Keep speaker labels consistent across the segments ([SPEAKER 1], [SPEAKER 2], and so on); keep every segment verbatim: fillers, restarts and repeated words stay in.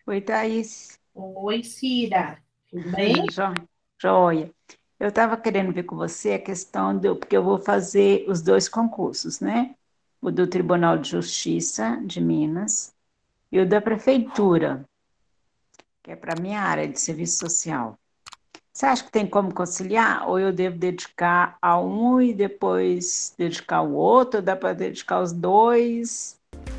[SPEAKER 1] Oi, Thaís.
[SPEAKER 2] Oi, Cida. Tudo bem?
[SPEAKER 1] Jo- Joia. Eu estava querendo ver com você a questão do, porque eu vou fazer os dois concursos, né? O do Tribunal de Justiça de Minas e o da Prefeitura, que é para a minha área de serviço social. Você acha que tem como conciliar? Ou eu devo dedicar a um e depois dedicar ao outro? Ou dá para dedicar os dois?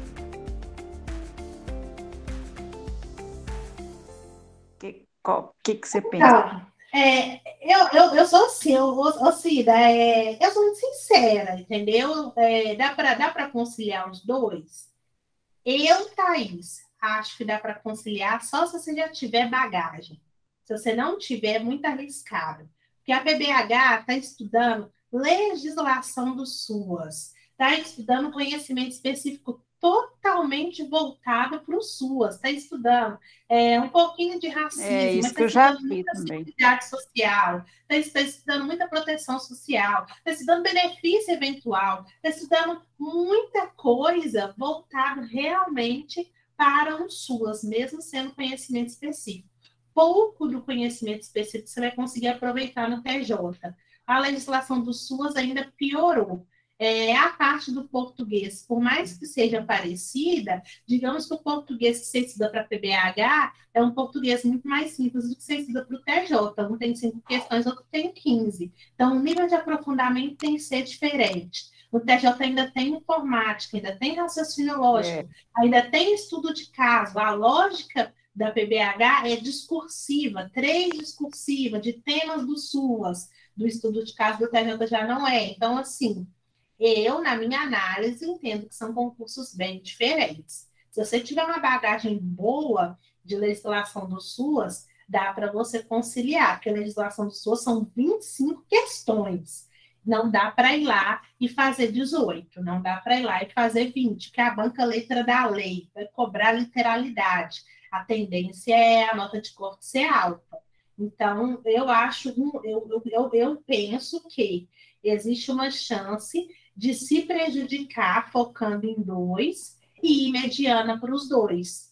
[SPEAKER 1] O que, qual- que, que você pensa?
[SPEAKER 2] Então, é, eu, eu, eu sou assim, eu, ô, ô, Cida, é, eu sou muito sincera, entendeu? É, dá para dá para conciliar os dois? Eu, Thaís, acho que dá para conciliar só se você já tiver bagagem. Se você não tiver, é muito arriscado. Porque a P B H está estudando legislação do SUAS, está estudando conhecimento específico totalmente voltado para o SUAS, está estudando é, um pouquinho de
[SPEAKER 1] É
[SPEAKER 2] racismo, mas
[SPEAKER 1] isso
[SPEAKER 2] está
[SPEAKER 1] que eu já
[SPEAKER 2] estudando
[SPEAKER 1] vi
[SPEAKER 2] muita
[SPEAKER 1] também.
[SPEAKER 2] seguridade social, está estudando muita proteção social, está estudando benefício eventual, está estudando muita coisa voltada realmente para o SUAS, mesmo sendo conhecimento específico. Pouco do conhecimento específico você vai conseguir aproveitar no T J. A legislação do SUAS ainda piorou. É, a parte do português, por mais que seja parecida, digamos que o português que você estuda para P B H é um português muito mais simples do que você estuda para o T J. Um tem cinco questões, outro tem quinze. Então, o nível de aprofundamento tem que ser diferente. O T J ainda tem informática, ainda tem raciocínio
[SPEAKER 1] É,
[SPEAKER 2] lógico, ainda tem estudo de caso. A lógica da P B H é discursiva, três discursiva, de temas do SUAS, do estudo de caso do T J já não é. Então, assim, eu, na minha análise, entendo que são concursos bem diferentes. Se você tiver uma bagagem boa de legislação do SUAS, dá para você conciliar, porque a legislação do SUAS são vinte e cinco questões. Não dá para ir lá e fazer dezoito, não dá para ir lá e fazer vinte, que é a banca letra da lei, vai cobrar literalidade. A tendência é a nota de corte ser alta. Então, eu acho, eu, eu, eu, eu penso que existe uma chance de se prejudicar focando em dois e ir mediana para os dois.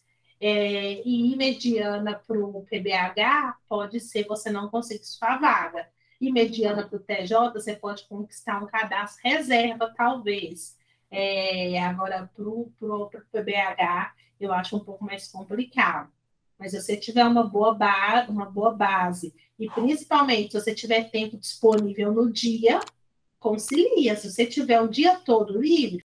[SPEAKER 2] É, e ir mediana para o P B H pode ser você não conseguir sua vaga. E mediana para o T J, você pode conquistar um cadastro reserva, talvez. É, agora, para o P B H, eu acho um pouco mais complicado. Mas se você tiver uma boa, ba uma boa base, e principalmente se você tiver tempo disponível no dia, concilia. Se você tiver o dia todo livre,